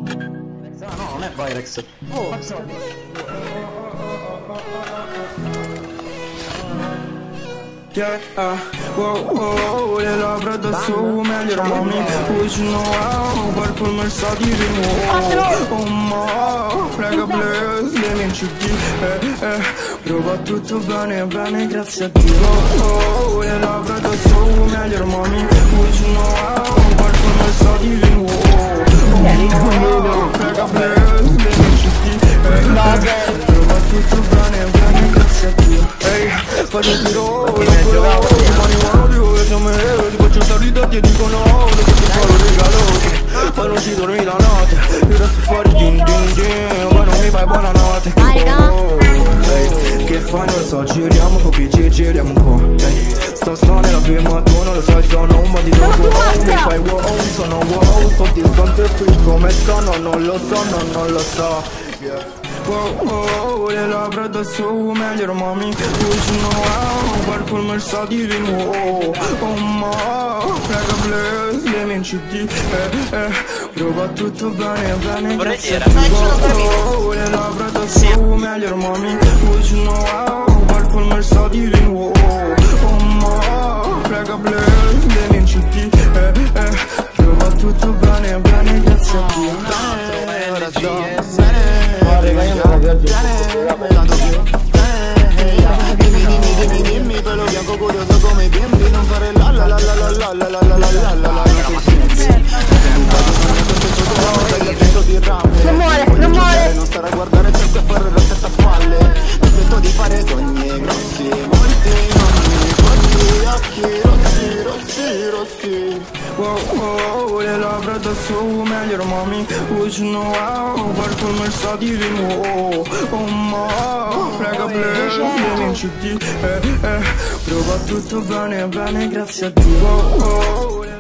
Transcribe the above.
No, non è Pyrex. Oh, yeah, wow, le labbra addosso meglio mami. Poi ci no, qualcuno mi sa di nuovo. Oh ma, prega bless, le mie CD. Prova tutto bene, bene, grazie a Dio. Le labbra addosso meglio mami. Poi ci no, qualcuno mi sa di nuovo. Oh ma, prega bless, le mie CD. Prova tutto bene, bene, grazie a Dio. Faccio il tiro, marijuana dico che siamo ti faccio salire e dico no, devo fare un regalo, poi non ci dormi la notte, io resto fuori din din din, poi non mi fai buonanotte. Che fai non lo so, giriamo un po', giriamo un po', sto nella firma, tu non lo sai, sono un po' di dopo, mi fai wow, sono wow, sto distante qui come sono, non lo so, non lo so, yeah. Wow, le labbra addosso meglio mami. Poi ci no, qualcuno mi sa di nuovo. Oh ma, prega bless, le mie CD. Prova tutto bene, bene, grazie a Dio. Le labbra addosso meglio mami. Poi ci no, qualcuno mi sa di nuovo. Oh ma, prega bless, le mie CD. Prova tutto bene, bene, grazie a Dio. Dimmi quello bianco curioso come i bimbi, non fare la la la la la la la la la la la la. Non muore. Non stare a guardare sempre a fare la testa a palle. Mi sento di fare sogni grossi, molti nonni, quanti occhi rossi. Wow, le labbra addosso meglio mami. Poi ci no, qualcuno mi sa di nuovo. Oh ma, prega bless, le mie CD. Prova tutto bene, bene, grazie a Dio.